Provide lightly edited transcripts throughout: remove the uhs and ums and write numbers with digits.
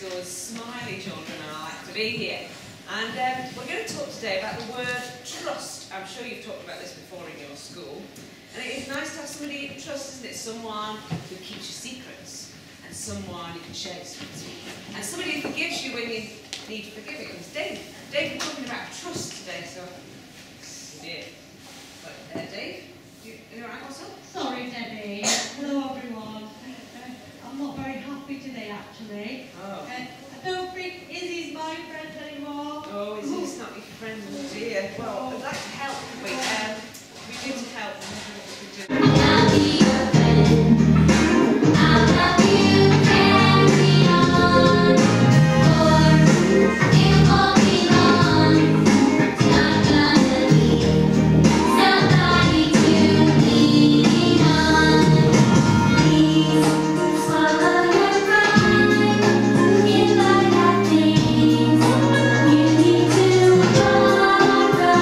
good, smiley children, and I like to be here. And we're going to talk today about the word trust. I'm sure you've talked about this before in your school. And it is nice to have somebody you can trust, isn't it? Someone who keeps your secrets, and someone you can share your secrets with, and somebody who forgives you when you need forgiving. It was Dave. Dave, we're talking about trust today, so yeah. But Dave, you all right also? Sorry, Debbie. Hello, everyone. I'm not very happy today, actually. Oh. I don't think Izzy's my friend anymore. Oh, Izzy's not your friend, oh dear. Well, I'd like to help, we need to help. I'll be your friend. I'll help you carry on. For it won't be long. Not gonna need somebody to lean on. Please swallow your pride. If I have things you need to borrow,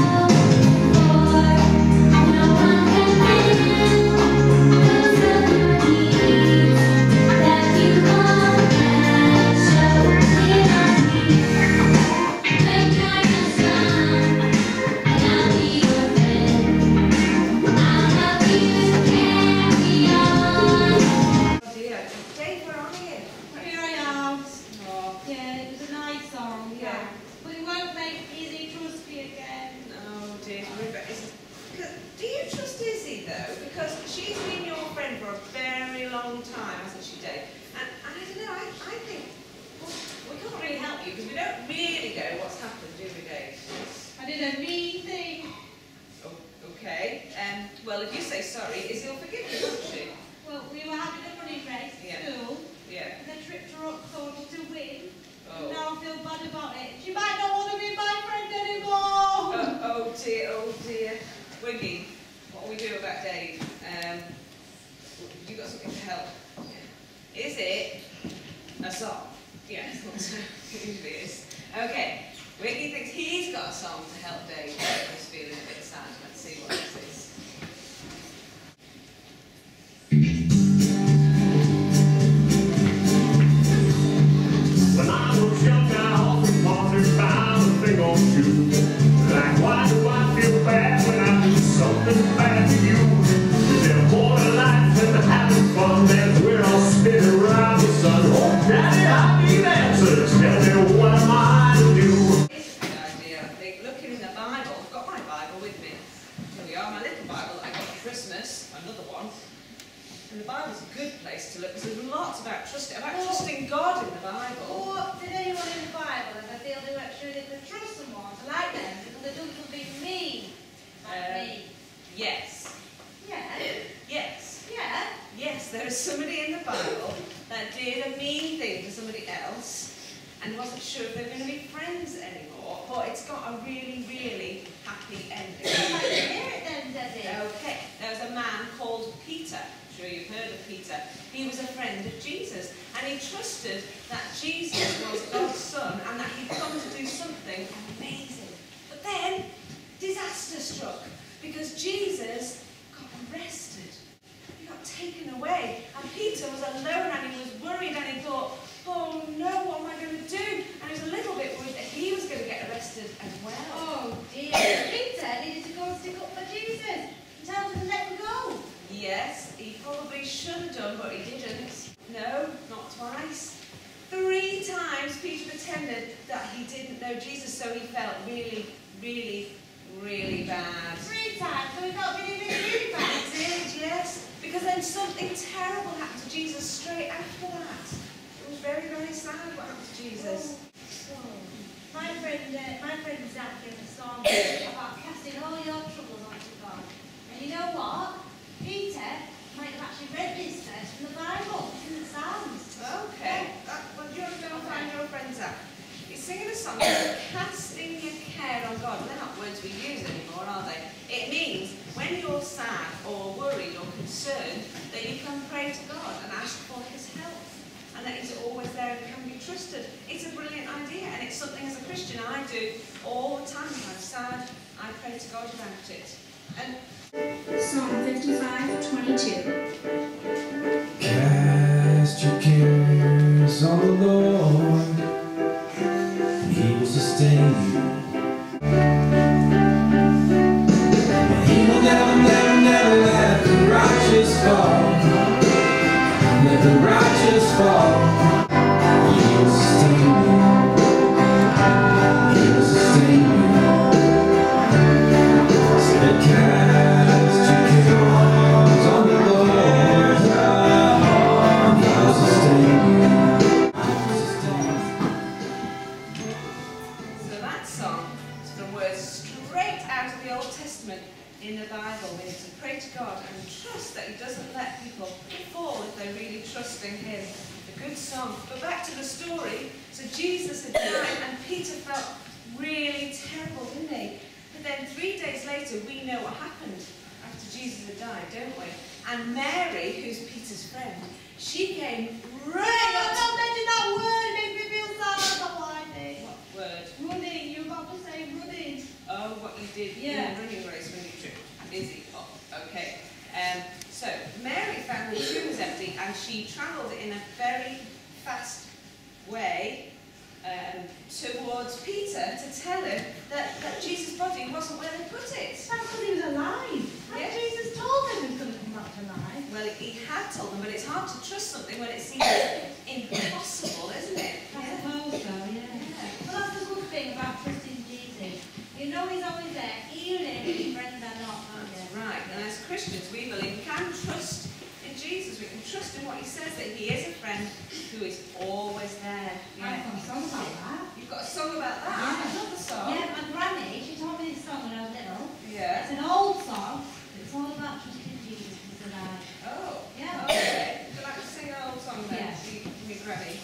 for no one can fill those other needs that you won't let show clearly. When time is done, and I'll be your friend. I'll help you carry on. Oh dear. Dave, where are you? Here I am. Oh, Yeah, it was a nice song, Yeah. But it won't make Izzy trust me again. oh dear. Do you trust Izzy though? Because she's been your friend for a very long time, hasn't she, Dave? And I don't know, I think we can't really help you because we don't really know what's happened, do we, Dave? I did a mean thing. Oh, okay. Well, if you say sorry, Izzy will forgive you, won't she? Well, we were having a running race Yeah. at school, Yeah. and I tripped her up so to win. Oh. And now I feel bad about it. She might not want to be my friend anymore. Oh dear, oh dear. Wiggy, what will we do about Dave? You got something to help? Is it a song? Yes, it usually is. Okay, Wiggy thinks he's got a song to help Dave who's feeling a bit sad. Let's see what this is. When I was young, I often wondered about a thing or two. Like, why do I feel bad when I do something bad to you? Is there more to life than having fun as we're all spinning around the sun? Oh, Daddy, I need answers. Tell me, what am I to do? It's a good idea, I think. Looking in the Bible, I've got my Bible with me. Here we are, my little Bible that I got for Christmas, another one. And the Bible's a good place to look because there's lots about trusting God in the Bible. Or did anyone in the Bible ever feel they weren't sure they could trust someone to like them because they've done something mean? Like me. Yes. Yeah. Yes. Yeah. Yes, there is somebody in the Bible that did a mean thing to somebody else and wasn't sure if they were going to be friends anymore, but it's got a really, really happy ending. I'd like to hear it then, Debbie. Okay, there was a man called Peter. I'm sure you've heard of Peter. He was a friend of Jesus, and he trusted that Jesus was God's son and that he'd come to do something amazing. But then, disaster struck because Jesus got arrested. He got taken away, and Peter was alone and he was worried and he thought, oh no, what am I going to do? And he was a little bit worried that he was going to get arrested as well. Oh dear. Peter needed to go and stick up for Jesus and tell him to let him go. Yes, he probably should have done, but he didn't. No, not twice. 3 times Peter pretended that he didn't know Jesus, so he felt really, really, really bad. 3 times, so he felt really, really, really bad. He did, yes. Because then something terrible happened to Jesus straight after that. It was very, very sad what happened to Jesus. My friend Zach gave a song about casting all your troubles onto God. And you know what? Peter might have actually read this verse from the Bible, in the Psalms. Okay. Well, you're going to find your friend Zach. He's singing a song called Casting Your Care on God. They're not words we use anymore, are they? It means when you're sad or worried or concerned, that you can pray to God and ask for his help. And that he's always there and can be trusted. It's a brilliant idea, and it's something as a Christian I do all the time. When I'm sad, I pray to God about it. And Psalm 55:22. Cast your cares on the Lord. God and trust that he doesn't let people fall if they're really trusting him. A good song. But back to the story. So Jesus had died and Peter felt really terrible, didn't he? But then 3 days later, we know what happened after Jesus had died, don't we? And Mary, who's Peter's friend, she came running up. Don't mention that word, it makes me feel sad about life. What word? Running, you're about to say running. Oh, what you did in the running race when you tripped. Izzy. Oh, okay. So Mary found the tomb was empty and she travelled in a very fast way towards Peter to tell him that Jesus' body wasn't where they put it. That's because he was alive. Yeah. Jesus told him he was going to come back to life. Well, he had told them, but it's hard to trust something when it seems impossible, isn't it? I suppose so, yeah. Well, that's the good thing about trusting Jesus. You know he's always there, even if your friends are not. Right, and as Christians, we believe we can trust in Jesus. We can trust in what he says, that he is a friend who is always there. I've got a song about that. You've got a song about that? Yeah. Another song? Yeah, my granny, she told me this song when I was little. Yeah. It's an old song, but it's all about trusting Jesus because alive. Oh. Yeah. Okay. Would you like to sing an old song then? Yeah. To me, Granny.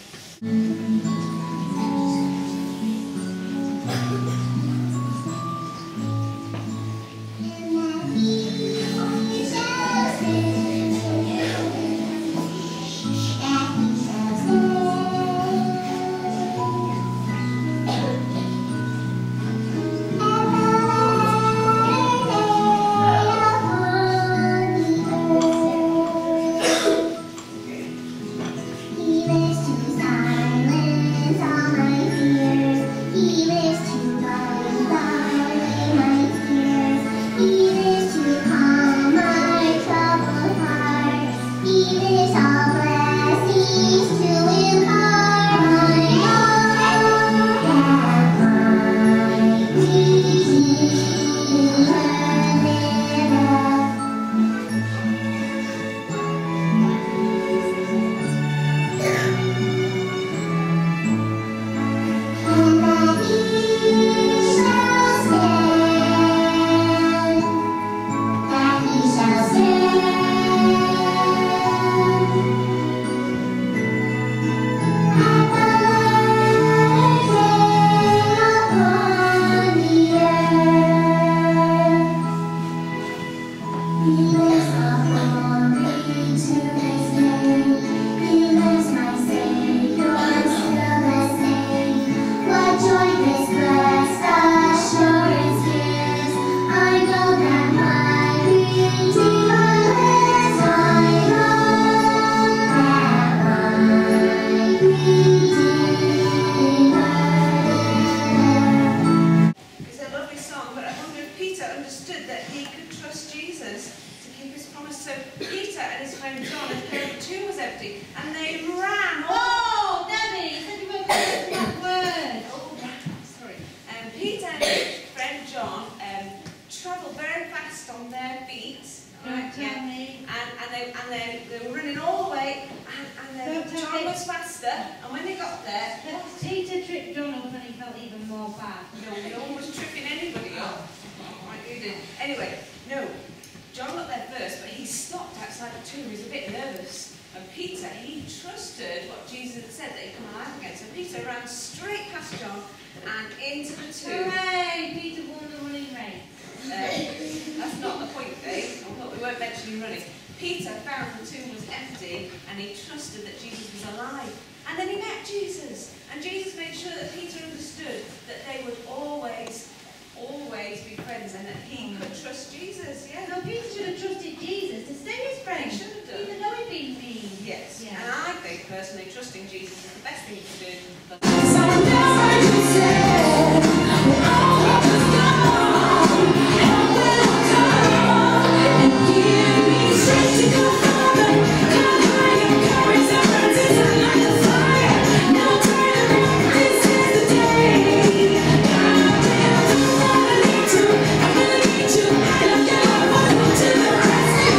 To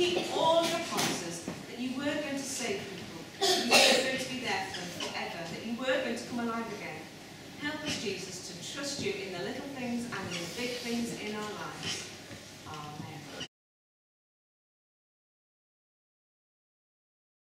keep all your promises, that you were going to save people, that you were going to be there for them forever, that you were going to come alive again. Help us, Jesus, to trust you in the little things and in the big things in our lives. Amen.